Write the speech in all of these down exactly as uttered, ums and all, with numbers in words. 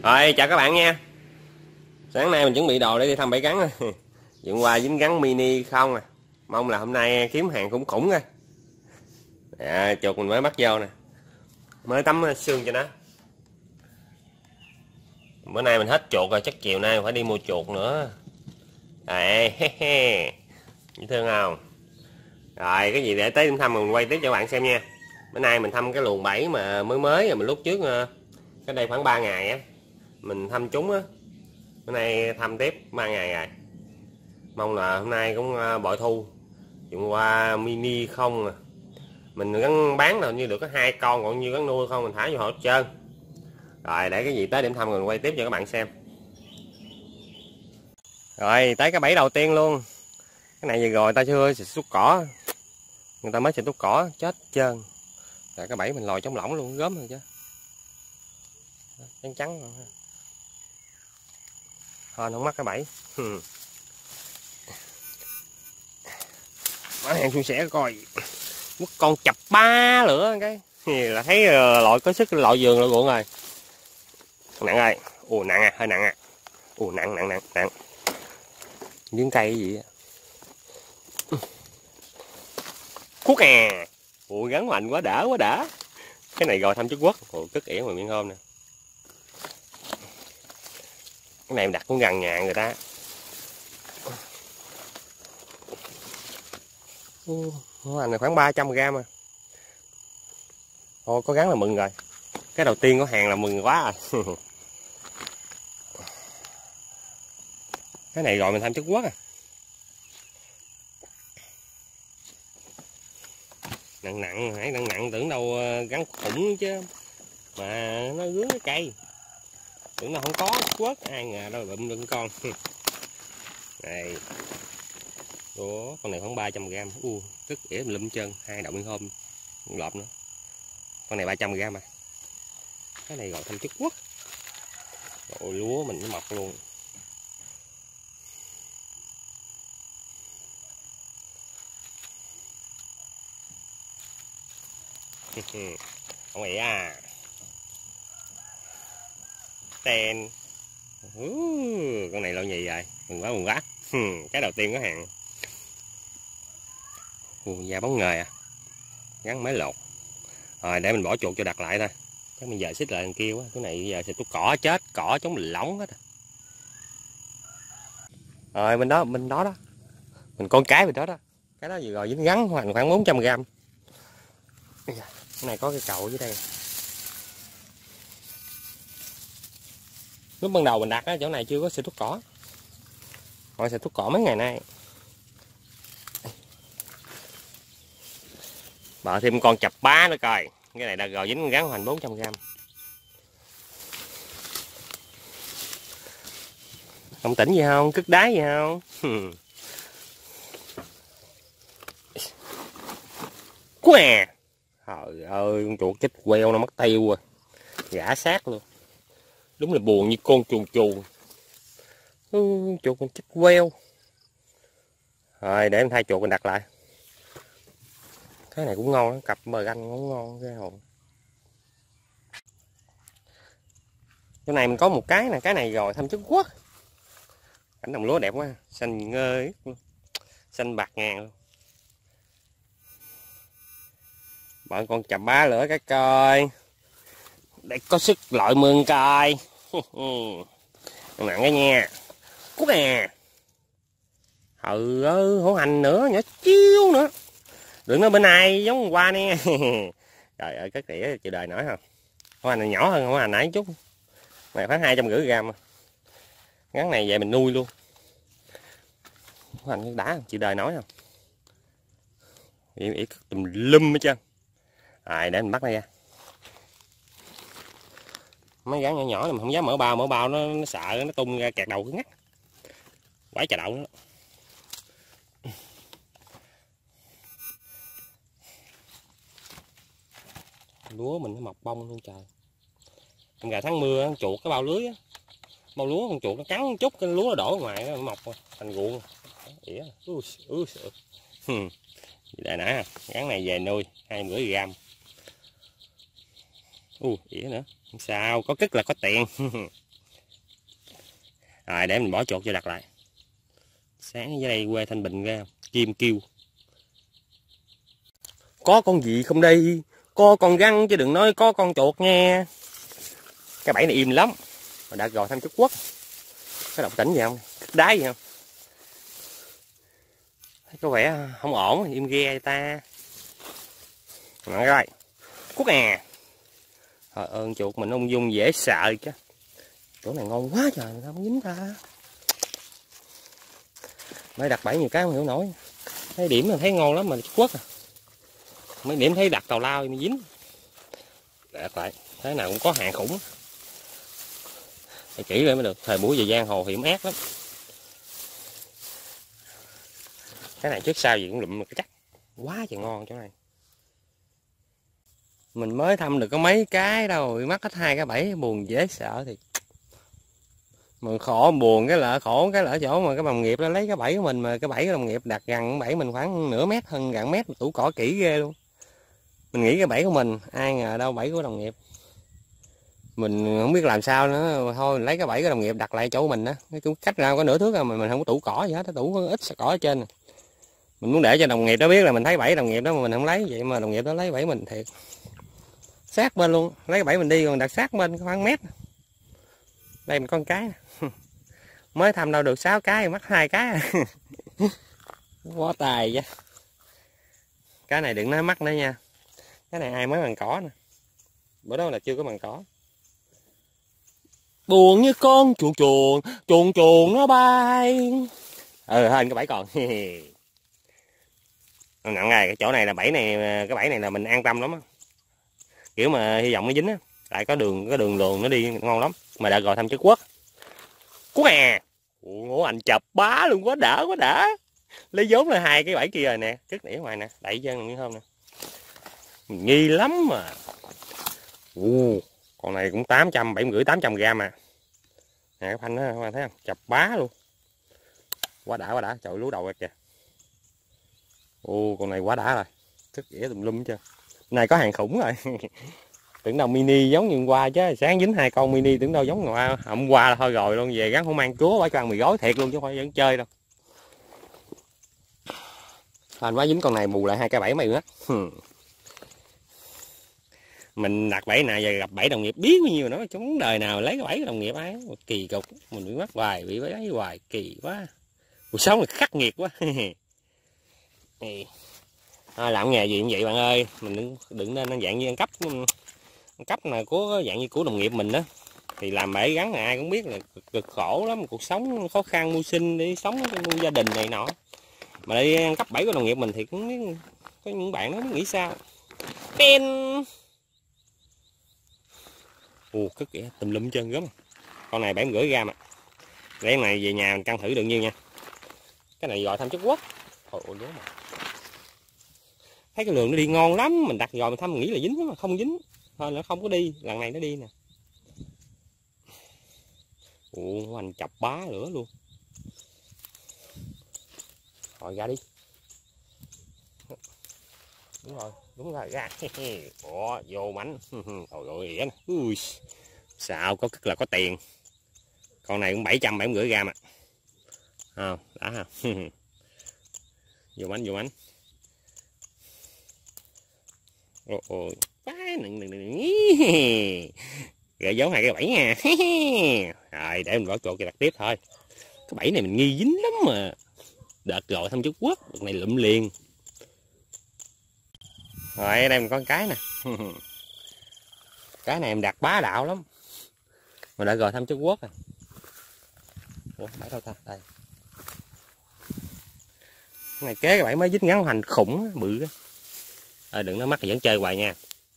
Rồi chào các bạn nha. Sáng nay mình chuẩn bị đồ để đi thăm bẫy cắn. Dựng qua dính gắn mini không à. Mong là hôm nay kiếm hàng khủng khủng thôi. À, chuột mình mới bắt vô nè, mới tắm xương cho nó. Bữa nay mình hết chuột rồi, chắc chiều nay phải đi mua chuột nữa. Đây, dễ thương không? Rồi cái gì để tới thăm mình quay tiếp cho các bạn xem nha. Bữa nay mình thăm cái luồng bẫy mà mới mới rồi mình lúc trước cái đây khoảng ba ngày á mình thăm chúng á. Bữa nay thăm tiếp ba ngày rồi. Mong là hôm nay cũng bội thu. Dụng qua mini không à. Mình gắn bán là như được có hai con, còn như gắn nuôi không mình thả vô hết trơn. Rồi để cái gì tới điểm thăm mình quay tiếp cho các bạn xem. Rồi tới cái bẫy đầu tiên luôn. Cái này vừa rồi ta chưa xịt thuốc cỏ, người ta mới xịt thuốc cỏ chết trơn. Rồi cái bẫy mình lòi trong lỏng luôn, gớm rồi chứ, trắng trắng rồi. Thôi không mắc cái bẫy. Mở hàng suôn sẻ coi mất con chập ba lửa cái là thấy loại có sức loại giường loại ruộng rồi. Nặng ơi, ồ nặng à, hơi nặng à, ồ nặng nặng nặng nặng. Miếng cây cái gì á. Cuốc à, ồ gắn mạnh quá đã quá đã. Cái này rồi thăm Trung Quốc, ồ cất ỉa mà miếng hôm nè. Cái này mình đặt cũng gần nhà người ta. Nó hành này khoảng ba trăm gram à. Ồ có gắn là mừng rồi. Cái đầu tiên của hàng là mừng quá rồi. Cái này rồi mình thăm Trung Quốc à. Nặng nặng, hãy nặng nặng tưởng đâu gắn khủng chứ. Mà nó gướng cái cây. Tưởng đâu không có Trung Quốc, ai ngờ đâu bụm đựng con. Này. Ủa, con này khoảng ba trăm gram. U, tức ỉa lụm chân, hai đậu miếng hôm lọp nữa. Con này ba trăm gram à. Cái này gọi thăm Trung Quốc. Rồi lúa mình nó mọc luôn. Con này à. Ten. Uh, con này lâu nhì rồi, mừng quá mừng quá. Cái đầu tiên có hàng. Uh, da bóng nghề à. Gắn máy lột. Rồi để mình bỏ chuột cho đặt lại thôi. Chắc mình giờ xích lại đằng kia quá. Cái này giờ xịt thuốc cỏ chết, cỏ chống mình lỏng hết. Rồi bên đó, bên đó đó. Mình con cái bên đó đó. Cái đó vừa rồi dính gắn khoảng khoảng bốn trăm gram. Cái này có cái cầu dưới đây. Lúc ban đầu mình đặt á, chỗ này chưa có xịt thuốc cỏ. Rồi xịt thuốc cỏ mấy ngày nay. Bợ thêm con chập bá nữa coi. Cái này đã rồi dính gắn hoành bốn trăm gram. Không tỉnh gì không? Cứt đáy gì không? Què. Trời ơi, con chuột chết queo nó mất tiêu rồi. Gã xác luôn. Đúng là buồn như con chuồn chuồn. Ừ, chuột mình chết queo. Rồi để em thay chuột mình đặt lại. Cái này cũng ngon, cặp bờ ganh cũng ngon cái hồn. Chỗ này mình có một cái nè, cái này rồi thăm Trung Quốc. Cảnh đồng lúa đẹp quá, xanh ngơi, xanh bạc ngàn luôn. Bọn con chầm bá lửa cái coi. Để có sức loại mương coi. Nặng cái nha. Cút nè. Ừ ơi, hổ hành nữa, nhỏ chiêu nữa. Đừng nói bên này giống hôm qua nè. Trời ơi, cái tỉa chịu đời nổi không? Hổ hành này nhỏ hơn hổ hành nãy chút. Này khoảng hai trăm rưỡi gram. Ngắn này về mình nuôi luôn. Hổ hành đã chịu đời nổi không? Ỉ ỉ tùm lum hết trơn. Rồi để mình bắt nó ra. Mấy gắn nhỏ nhỏ này mình không dám mở bao, mở bao nó, nó sợ nó tung ra kẹt đầu cứ ngắt. Quái trà đậu nữa. Lúa mình nó mọc bông luôn trời. Hôm gà tháng mưa con chuột cái bao lưới á. Bao lúa con chuột nó cắn một chút cái lúa nó đổ ngoài nó mọc thành ruộng. Ỉa. Ui ui. Đây nè, gắn này về nuôi hai mươi gram. U ỉa nữa. Sao có cất là có tiền. Rồi để mình bỏ chuột cho đặt lại. Sáng dưới đây quê Thanh Bình ghê không? Chim kêu. Có con gì không đây? Có con rắn chứ đừng nói có con chuột nha. Cái bẫy này im lắm. Mà đã gọi thăm Trung Quốc. Có động tĩnh gì không? Đáy gì không? Thấy có vẻ không ổn, im ghe ta. Rồi rồi. Cút à. Trời ơn chuột mình ung dung dễ sợ chứ. Chỗ này ngon quá trời, sao không dính ta. Mới đặt bẫy nhiều cái không hiểu nổi. Thấy điểm là thấy ngon lắm mà Trung Quốc à. Mấy điểm thấy đặt tàu lao mới dính. Đặt lại, thế nào cũng có hàng khủng. Phải kỹ lại mới được, thời buổi về giang hồ hiểm ác lắm. Cái này trước sau gì cũng lụm chắc. Quá trời ngon chỗ này. Mình mới thăm được có mấy cái đâu, bị mắc hết hai cái bẫy buồn dễ sợ thì. Mà khổ buồn cái lỡ khổ cái lỡ chỗ mà cái đồng nghiệp nó lấy cái bẫy của mình mà cái bẫy của đồng nghiệp đặt gần bẫy mình khoảng nửa mét hơn gần mét, tủ cỏ kỹ ghê luôn. Mình nghĩ cái bẫy của mình, ai ngờ đâu bẫy của đồng nghiệp. Mình không biết làm sao nữa, thôi lấy cái bẫy của đồng nghiệp đặt lại chỗ mình á, cái cách ra có nửa thước mà mình không có tủ cỏ gì hết, cái tủ ít cỏ ở trên. Mình muốn để cho đồng nghiệp nó biết là mình thấy bẫy đồng nghiệp đó mà mình không lấy, vậy mà đồng nghiệp nó lấy bẫy mình thiệt. Sát bên luôn, lấy cái bẫy mình đi còn đặt sát bên khoảng mét. Đây mình con cái. Mới thăm đâu được sáu cái mắc hai cái. Quá tài vậy. Cái này đừng nói mắc nữa nha. Cái này ai mới bằng cỏ nè. Bữa đó là chưa có bằng cỏ. Buồn như con chuồn chuồn, chuồn chuồn nó bay. Ừ hên cái bẫy còn. Nặng này, cái chỗ này là bẫy này, cái bẫy này là mình an tâm lắm á. Kiểu mà hy vọng nó dính á. Tại có đường, có đường luồn nó đi ngon lắm. Mà đã gọi thăm Trung Quốc. Quốc à. Ủa, ngủ anh chập bá luôn, quá đã quá đã. Lấy vốn là hai cái bẫy kia rồi nè, cất nỉa ngoài nè, đẩy chân như hôm nè. Mình nghi lắm mà. Ồ, con này cũng tám trăm, bảy mươi tám trăm gram mà. Nè cái phanh đó các bạn thấy không? Chập bá luôn. Quá đã quá đã, trời lú đầu kìa. Ồ, con này quá đã rồi. Cất ỉa tùm lum chưa. Này có hàng khủng rồi. Tưởng đâu mini giống như hôm qua chứ, sáng dính hai con mini tưởng đâu giống hôm, hôm qua là thôi rồi luôn, về gắn không mang chúa phải cho ăn mì gói thiệt luôn chứ không phải vẫn chơi đâu. Anh quá dính con này bù lại hai cái bẫy mày nữa. Mình đặt bẫy này giờ gặp bẫy đồng nghiệp biết bao nhiêu nữa, chúng đời nào lấy cái bẫy của đồng nghiệp ấy, kỳ cục, mình bị mắc hoài, bị bẫy hoài kỳ quá. Cuộc sống là khắc nghiệt quá. À, làm nghề gì cũng vậy bạn ơi, mình đừng đừng nên dạng như ăn cắp, ăn cắp là của dạng như của đồng nghiệp mình đó, thì làm bẫy gắn là ai cũng biết là cực, cực khổ lắm, cuộc sống khó khăn mưu sinh để sống nuôi gia đình này nọ, mà đi ăn cắp bẫy của đồng nghiệp mình thì cũng biết, có những bạn nó nghĩ sao. Ten. Ồ, cất kìa, tùm lum chân gớm. Con này bảy mươi rưỡi gram à. Để này về nhà mình cân thử được nhiêu nha. Cái này gọi thăm Trung Quốc. Ôi ôi mà. Thấy cái lường nó đi ngon lắm, mình đặt rồi mình thăm mình nghĩ là dính mà không dính. Thôi nó không có đi, lần này nó đi nè. Ồ, anh chọc bá nữa luôn. Rồi ra đi. Đúng rồi, đúng rồi ra. Ủa, vô mảnh. Trời ơi, ỉa nè. Ui. Sao có cất là có tiền. Con này cũng bảy trăm bảy mươi rưỡi gram à. À, đã ha. Vô mảnh vô mảnh. Ôi ôi. Gợi giống hai cái bẫy nha. Rồi để mình bỏ chuột cho đặt tiếp thôi. Cái bẫy này mình nghi dính lắm mà. Đợt gọi thăm Trung Quốc, đợt này lụm liền. Rồi đây mình có cái nè. Cái này em đặt bá đạo lắm. Mà đã gọi thăm Trung Quốc à. Ủa bẫy đâu ta? Đây. Cái này kế cái bẫy mới dính ngắn hành khủng bự á. À, đừng nó mắc thì vẫn chơi hoài nha.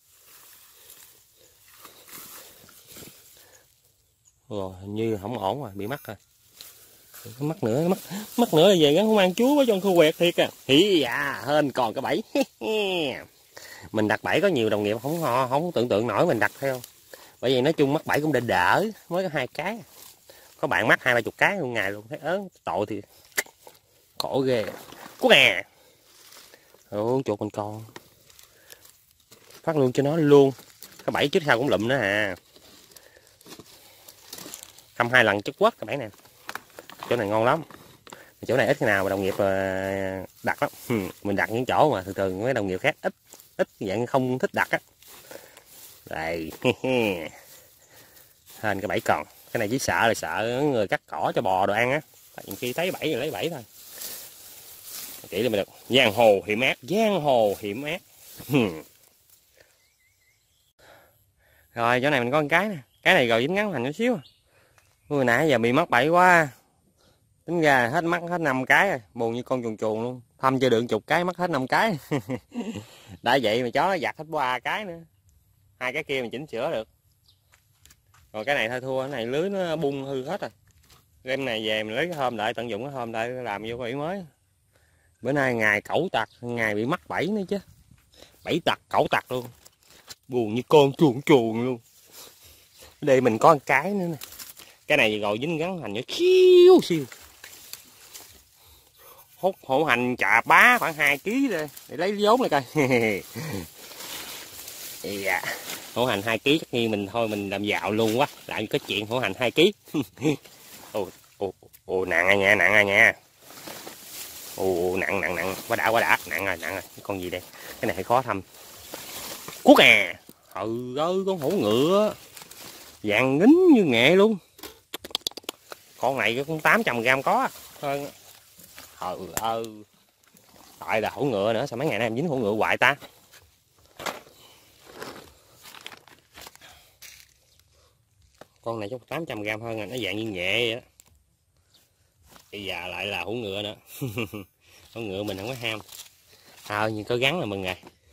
Rồi hình như không ổn rồi, bị mắc rồi. Mắc nữa, mắc mắc nữa là về gắn không ăn chúa với con khu quẹt thiệt à. Hỉ à, hên còn cái bẫy. Mình đặt bẫy có nhiều đồng nghiệp không họ không tưởng tượng nổi mình đặt theo. Bởi vì nói chung mắc bẫy cũng đỡ đỡ, mới có hai cái. Có bạn mắc hai ba chục cái luôn ngày luôn, thấy ớn tội thì khổ ghê. Cút à. Ủa chuột mình còn. Phát luôn cho nó luôn. Cái bẫy trước sau cũng lụm nữa à. Thăm hai lần Trung Quốc cái bẫy này. chỗ này ngon lắm. Chỗ này ít khi nào mà đồng nghiệp đặt lắm. Mình đặt những chỗ mà thường thường mấy đồng nghiệp khác ít ít dạng không thích đặt á. Đây. Hên cái bẫy còn. Cái này chỉ sợ là sợ người cắt cỏ cho bò đồ ăn á. Nhiều khi thấy bẫy thì lấy bẫy thôi. Chỉ là mình được. Giang hồ hiểm ác, giang hồ hiểm ác. Rồi chỗ này mình có một cái nè. Cái này rồi dính ngắn thành chút xíu. Vừa nãy giờ bị mắc bẫy quá. Tính ra hết mắc hết năm cái rồi. Buồn như con chuồn chuồn luôn. Thăm chưa được chục cái mắc hết năm cái. Đã vậy mà chó nó giặt hết ba cái nữa. Hai cái kia mình chỉnh sửa được. Rồi cái này thôi thua, cái này lưới nó bung hư hết rồi. Game này về mình lấy cái hôm lại tận dụng cái hôm lại làm vô bẫy mới. Bữa nay ngày cẩu tặc, ngày bị mắc bẫy nữa chứ. Bẫy tặc, cẩu tặc luôn. Buồn như con chuồn chuồn luôn. Đây mình có một cái nữa nè. Cái này rồi dính gắn hành nó siêu siêu. Hút hổ hành chà bá khoảng hai ký đây để lấy vốn này coi. Dạ. Hổ hành hai ký chắc nhiên mình thôi mình làm dạo luôn quá. Lại có chuyện hổ hành hai ký. Ồ, ồ, ồ nặng à nha, nặng à nha. Ồ nặng nặng nặng, quá đã quá đã, nặng rồi nặng rồi. Con gì đây? Cái này hơi khó thăm. Cuốc à. Ừ ơi con hổ ngựa. Vàng ngính như nghệ luôn. Con này cũng tám trăm gram có hơn. Ừ ơi. Tại là hổ ngựa nữa, sao mấy ngày nay em dính hổ ngựa hoài ta. Con này chắc tám trăm gram hơn, nó dạng như nghệ vậy đó. Bây giờ lại là hổ ngựa nữa. Hổ ngựa mình không có ham. À nhưng có gắn là mừng rồi.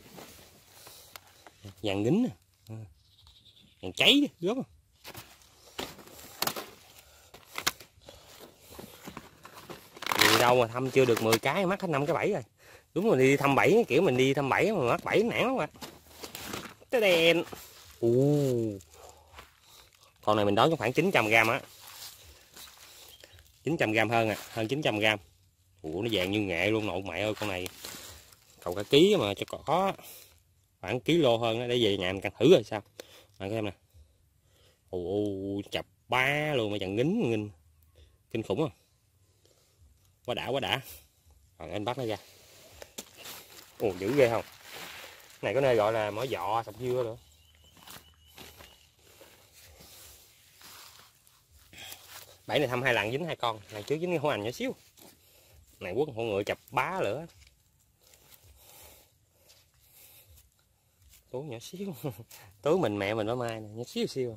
Vàng ngính nè. Vàng cháy rớt. Đi đâu mà thăm chưa được mười cái mắc hết năm cái bẫy rồi. Đúng rồi, đi thăm bẫy kiểu mình đi thăm bẫy mà mắc bẫy nản lắm à. Cái đèn. Ồ. Con này mình đón khoảng chín trăm gram á. chín trăm gram hơn à, hơn chín trăm gram. Ủa nó vàng như nghệ luôn nội mẹ ơi, con này cầu cả ký mà cho có khoảng ký-lô hơn đó, để về nhà mình căn thử rồi sao. Mà cái em nè. Ồ chập ba luôn mà chẳng ngính nghinh. Kinh khủng không? Quá đã quá đã. Rồi anh bắt nó ra. Ồ dữ ghê không? Này có nơi gọi là mỏ giọ sọc dưa nữa. Bẫy này thăm hai lần dính hai con, lần trước dính cái hổ hành nhỏ xíu. Này quất hổ ngựa chập bá lửa. Tú nhỏ xíu. Tú mình mẹ mình nó mai nè, nhỏ xíu xíu.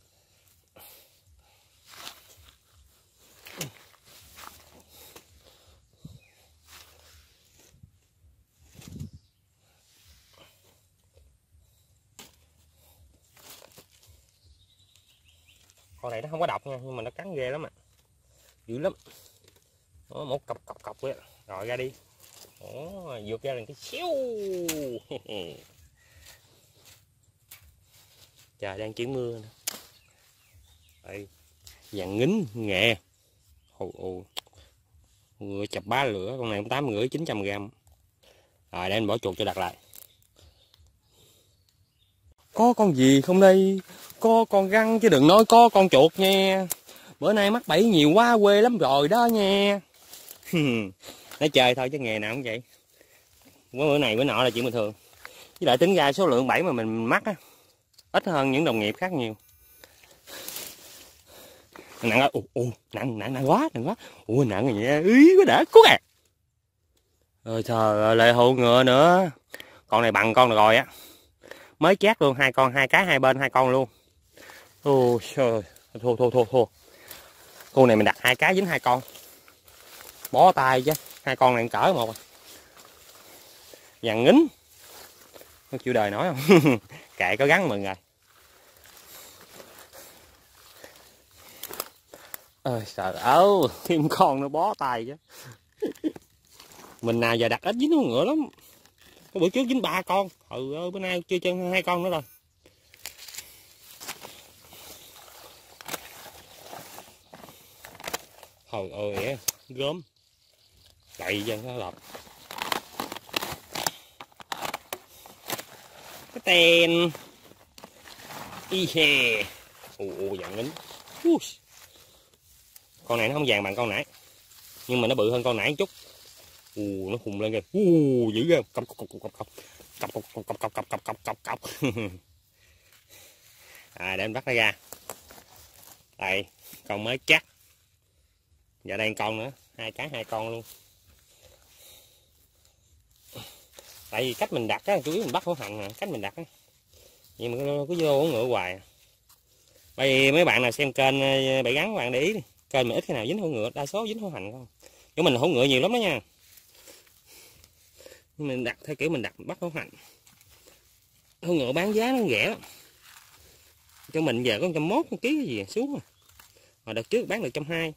Con này nó không có độc nha, nhưng mà nó cắn ghê lắm à. Dữ lắm. Đó, một cọc cọc cọc vậy. Rồi ra đi. Ồ, vượt ra lần cái xíu. Trời đang chuyển mưa nè. Đây, vàng ngính nghệ. Ồ ồ. Ngựa chập bá lửa, con này cũng tám rưỡi chín trăm gram. Rồi để anh bỏ chuột cho đặt lại. Có con gì không đây? Có con găng chứ đừng nói có con chuột nha. Bữa nay mắc bẫy nhiều quá quê lắm rồi đó nha. Nó chơi thôi chứ nghề nào cũng vậy. Bữa này bữa nọ là chuyện bình thường. Với lại tính ra số lượng bẫy mà mình mắc á ít hơn những đồng nghiệp khác nhiều. Nặng ơi, ồ, ồ, nặng nặng nặng quá, nặng quá. Ủa nặng rồi nha, ý quá đã, cút à. Ôi trời ơi, lại hổ ngựa nữa. Con này bằng con rồi á. Mới chát luôn, hai con, hai cái hai bên hai con luôn. Ôi trời, thua thua thua thua. Con này mình đặt hai cái dính hai con. Bó tay chứ, hai con này cỡ một. Vàng ngính. Không chịu đời nói không? Kệ có gắn mừng rồi. Ơi trời ơi, thêm con nó bó tay chứ. Mình nào giờ đặt ít dính hổ ngựa lắm. Cái bữa trước dính ba con. Ừ ơi, bữa nay chưa chân hai con nữa rồi. Trời ơi, gớm. Chạy cho nó lọt. Cái tên. Y hề. Ồ ồ dạng lính. Con này nó không vàng bằng con nãy, nhưng mà nó bự hơn con nãy một chút. Ù, nó hùng lên kìa. Ù, dữ ghê. Cọc cọc cọc cọc cọc cọc cọc cọc cọc cọc cọc cọc cọc cọc. À, để em bắt nó ra. Đây, con mới chắc. Giờ đây con nữa, hai cái hai con luôn. Tại vì cách mình đặt á, chủ yếu mình bắt hổ hành nè, cách mình đặt á. Vậy mà cứ vô ngựa hoài. Bởi vì mấy bạn nào xem kênh Bẫy Gắn, bạn để ý đi, kênh mình ít cái nào dính hổ ngựa, đa số dính hổ hành không. Chỗ mình hổ ngựa nhiều lắm đó nha. Nhưng mình đặt theo kiểu mình đặt bắt hổ hành. Hổ ngựa bán giá nó rẻ lắm. Cho mình giờ có một trăm mốt một ký cái gì xuống rồi. Hồi đợt trước bán được một trăm hai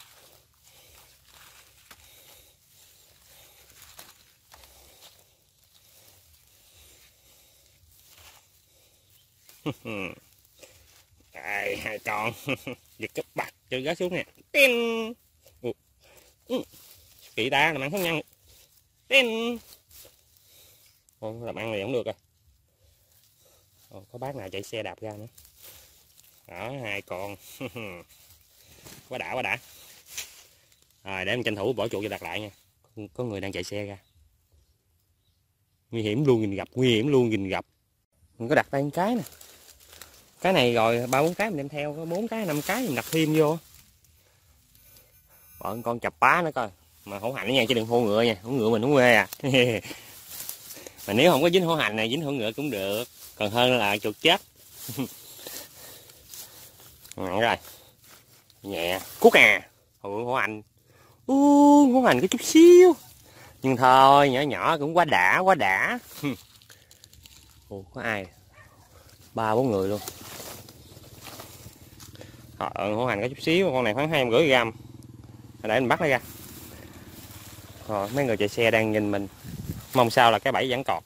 mươi. Đây, hai con. Giật cái bạc cho gá xuống nè. Tin. Kỹ ta làm ăn không nhăn. Tin. Không, làm ăn này không được rồi. Ồ, có bác nào chạy xe đạp ra nữa. Đó, hai con. Quá đã, quá đã. Rồi, để em tranh thủ bỏ chuột cho đặt lại nha. Có người đang chạy xe ra. Nguy hiểm luôn nhìn gặp, nguy hiểm luôn nhìn gặp. Mình có đặt đây một cái nè. Cái này rồi ba bốn cái mình đem theo, có bốn cái năm cái mình đặt thêm vô. Bỏ con chập bá nữa coi. Mà hổ hành nha, chứ đừng hô ngựa nha, hổ ngựa mình không mê à. Mà nếu không có dính hổ hành này, dính hổ ngựa cũng được, còn hơn là chuột chết. Rồi nhẹ cút à. Ủa, hổ hành. Ú, hổ hành có chút xíu nhưng thôi, nhỏ nhỏ cũng quá đã, quá đã. Ủa, có ai ba bốn người luôn. Ờ, hổ hành có chút xíu, con này khoảng hai trăm rưỡi gram. Để mình bắt nó ra. Rồi, mấy người chạy xe đang nhìn mình, mong sao là cái bẫy vẫn còn.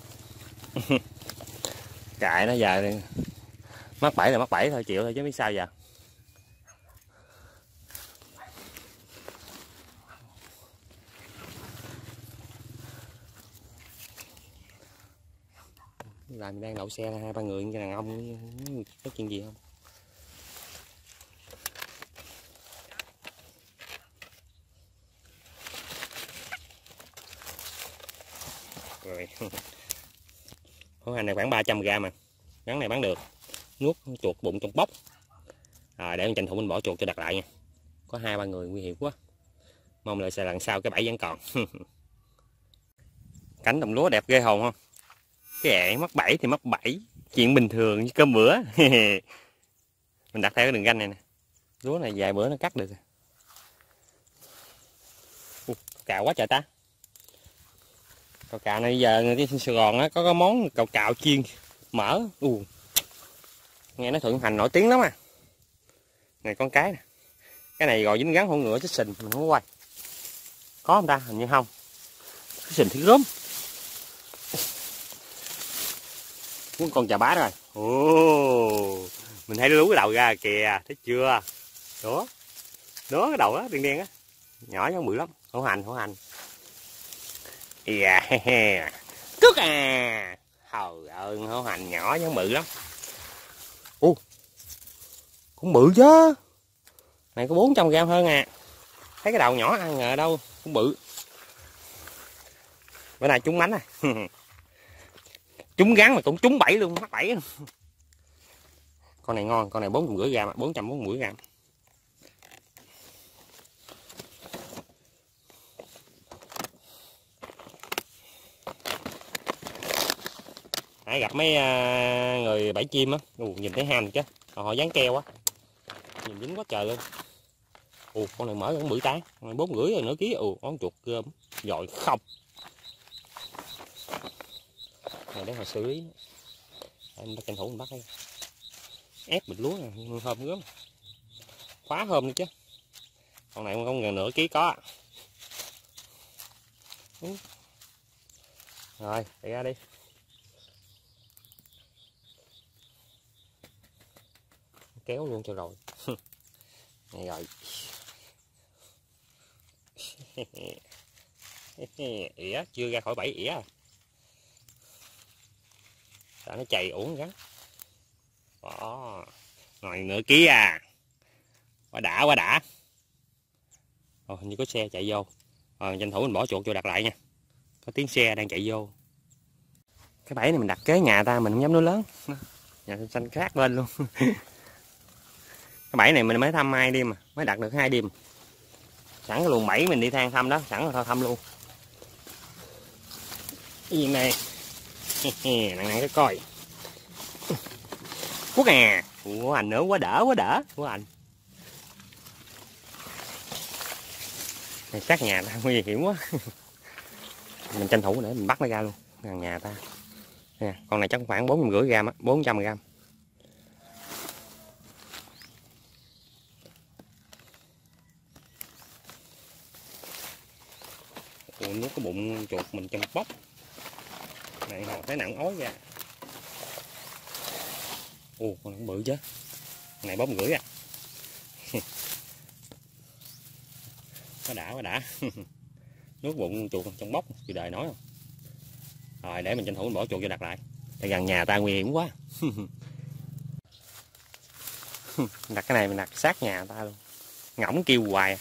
Chạy nó giờ mắc bẫy là mắc bẫy thôi, chịu thôi chứ biết sao giờ. Là mình đang đậu xe hai ba người, đàn ông có chuyện gì không? Rồi. Hổ hành này khoảng ba trăm gram mà. Gắn này bán được. Nuốt chuột bụng trong bóc. À, để mình tranh thủ mình bỏ chuột cho đặt lại nha. Có hai ba người nguy hiểm quá. Mong là lần sau cái bẫy vẫn còn. Cánh đồng lúa đẹp ghê hồn không? Cái ẹ mắc bẫy thì mắc bẫy, chuyện bình thường như cơm bữa. Mình đặt theo cái đường ganh này nè. Lúa này vài bữa nó cắt được. Ủa, cào quá trời ta. Cào cào này giờ người đi Sài Gòn á, có cái món cào cào chiên mỡ. Ù. Nghe nó Thuận Thành nổi tiếng lắm à. Này con cái nè. Cái này rồi dính gắn hổ ngựa chứ sình mình không quay. Có không ta? Hình như không. Cái sình thì gớm. Muốn con chà bá rồi. Ồ, mình thấy nó lú cái đầu ra kìa, thấy chưa? Đó. Đó cái đầu đó, đen đen á. Nhỏ giống bự lắm. Hổ hành, hổ hành. Yeah. Cước à. Trời ơi, hổ hành nhỏ giống bự lắm. Ô. Cũng bự chứ. Này có bốn trăm gram hơn à. Thấy cái đầu nhỏ ăn ở đâu, cũng bự. Bữa nay trúng mánh này. Trúng gắn mà cũng trúng bẫy luôn, mắc bẫy luôn. Con này ngon, con này bốn trăm rưỡi gram, bốn trăm bốn mươi gram. Hãy gặp mấy người bẫy chim á, nhìn thấy ham chứ, họ dán keo á, nhìn dính quá trời luôn. Ồ, con này mở cũng bự tá, con này bốn rưỡi rồi nửa ký. Ồ, con chuột gơm, dội không. Này để họ xử lý. Em tranh thủ mình bắt đây. Ép bịch lúa này, hôm gớm. Khóa hôm đi chứ. Con này con nửa ký có. Rồi, đi ra đi. Kéo luôn cho rồi. Này rồi. Ỉa, chưa ra khỏi bẫy ỉa à. Sao nó chày uổng gắn. Đó. Rồi nửa ký à. Quá đã, quá đã. Ồ, hình như có xe chạy vô. Ờ, tranh thủ mình bỏ chuột vô đặt lại nha. Có tiếng xe đang chạy vô. Cái bẫy này mình đặt kế nhà ta, mình không dám nói lớn. Nhà xanh khác bên luôn. Cái bẫy này mình mới thăm hai đêm mà, mới đặt được hai đêm. Sẵn cái luồng bẫy mình đi than thăm đó, sẵn là thôi thăm luôn. Cái gì này? Nặng nặng cái coi. Quốc à, của anh nữa, quá đỡ quá đỡ của anh. Này sát nhà ta nguy hiểm quá. Mình tranh thủ để mình bắt nó ra luôn, gần nhà ta. Nè, con này chắc khoảng bốn trăm rưỡi gram á, bốn trăm gram. Ủa, nước cái bụng chuột mình trong bóc. Này hồi thấy nặng ói ra. Ồ, con này bự chứ. Con này bốn rưỡi à. Quá đã quá đã. Nước bụng chuột trong bóc, chị đời nói không. Rồi để mình tranh thủ mình bỏ chuột vô đặt lại. Tại gần nhà ta nguy hiểm quá. Đặt cái này mình đặt sát nhà ta luôn. Ngỗng kêu hoài.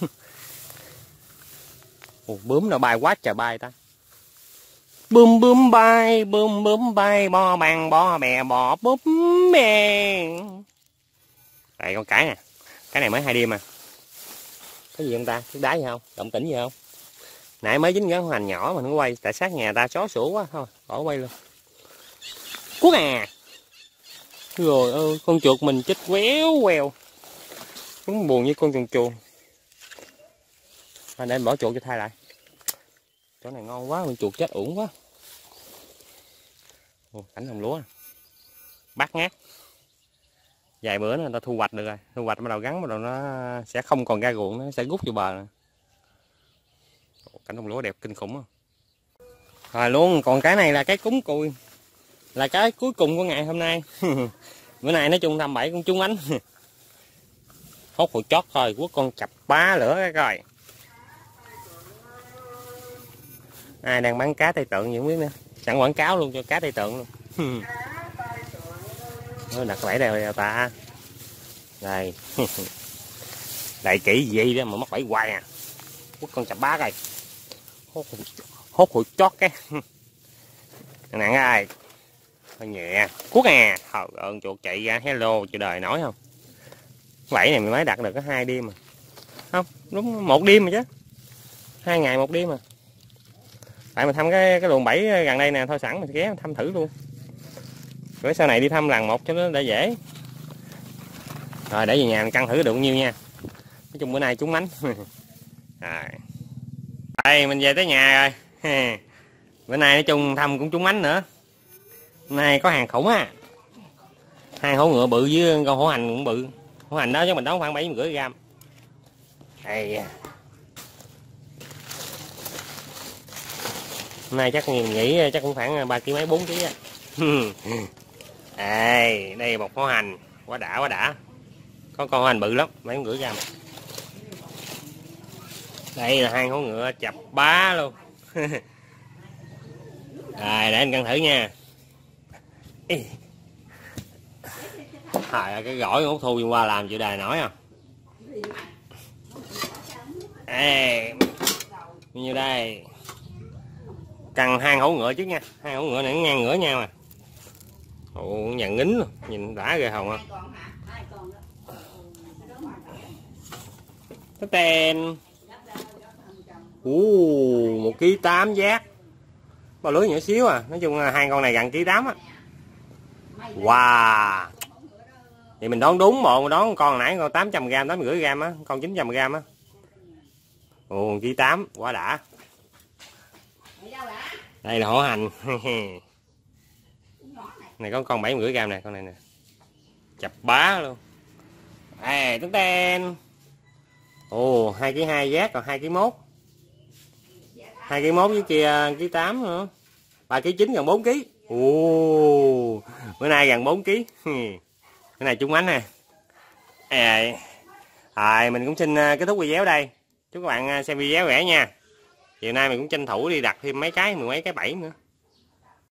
Ồ, bướm nó bay quá trời bay ta. Bướm bướm bay, bướm bướm bay, bo bằng bo bè bò bướm bè. Đây con cái nè. Cái này mới hai đêm à. Cái gì không ta? Cái đá gì không? Động tĩnh gì không? Nãy mới dính cái hành nhỏ mà nó quay. Tại sát nhà ta chó sủa quá. Thôi bỏ quay luôn. Cuốc à. Rồi ơi, con chuột mình chết quéo queo. Đúng buồn với con chuồn chuồn. À, để mình bỏ chuột cho thay lại. Chỗ này ngon quá, con chuột chết uổng quá. Ồ, cảnh đồng lúa. Bát ngát. Vài bữa nữa người ta thu hoạch được rồi. Thu hoạch bắt đầu gắn, bắt đầu nó sẽ không còn ra ruộng, nó sẽ rút vô bờ. Ồ, cảnh đồng lúa đẹp kinh khủng không? Rồi luôn, còn cái này là cái cúng cùi. Là cái cuối cùng của ngày hôm nay. Bữa nay nói chung thăm bẫy con trúng ánh. Hốt hồi chót thôi, quất con chập bá lửa cái coi. Ai đang bán cá Tây Tượng gì không biết nữa. Sẵn quảng cáo luôn cho cá Tây Tượng luôn. Đặt bẫy đây rồi ta. Đây. Đại kỹ gì đó mà mắc bẫy hoài à. Quất con chập bá coi. Hốt hồi, hốt hồi chót cái. Nặng ai. Hơi nhẹ. Cuốc à. Trời ơn chuột chạy ra hello trời đời nói không. Bẫy này mình mới đặt được có hai đêm mà. Không, đúng một đêm mà chứ. Hai ngày một đêm mà. Tại mình thăm cái cái luồng bẫy gần đây nè, thôi sẵn mình ghé thăm thử luôn. Rồi sau này đi thăm lần một cho nó để dễ. Rồi để về nhà mình cân thử được bao nhiêu nha. Nói chung bữa nay trúng mánh. Rồi. Đây mình về tới nhà rồi. Bữa nay nói chung thăm cũng trúng mánh nữa. Hôm nay có hàng khủng á. Hai hổ ngựa bự với con hổ hành cũng bự. Hổ hành đó cho mình đóng khoảng bảy trăm rưỡi gram. Đây. Hôm nay chắc nghĩ chắc cũng khoảng ba ký mấy bốn ký á. Đây, đây một hổ hành, quá đã quá đã. Có con hổ hành bự lắm, mấy trăm rưỡi gram. Đây là hai hổ ngựa chập bá luôn. Rồi để anh cân thử nha. Trời, cái gỏi út thu qua làm chịu đài nổi không? Ê, như đây. Cân hai hổ ngựa trước nha. Hai hổ ngựa này nó ngang ngửa nhau mà. Ồ, nhà ngính luôn, nhìn đã ghê hồng không? Cái tên. Ồ, một ký tám giác. Bao lưới nhỏ xíu à, nói chung là hai con này gần ký tám á. Wow. Thì mình đoán đúng bộ, đoán con nãy con tám trăm gram, tám trăm rưỡi gram á, con chín trăm gram á. Ồ, ký tám, quá đã. Đây là hổ hành. Này có con bảy trăm rưỡi gram nè, con này nè. Chập bá luôn. À, tính tên. Ồ, hai ký hai giác còn hai ký mốt. hai ký mốt với kia ký tám nữa. ba ký chín gần bốn ký. Ồ, bữa nay gần bốn ký. Cái này trúng ánh nè. À, à, mình cũng xin kết thúc video đây. Chúc các bạn xem video rẻ nha. Chiều nay mình cũng tranh thủ đi đặt thêm mấy cái, mười mấy cái bẫy nữa.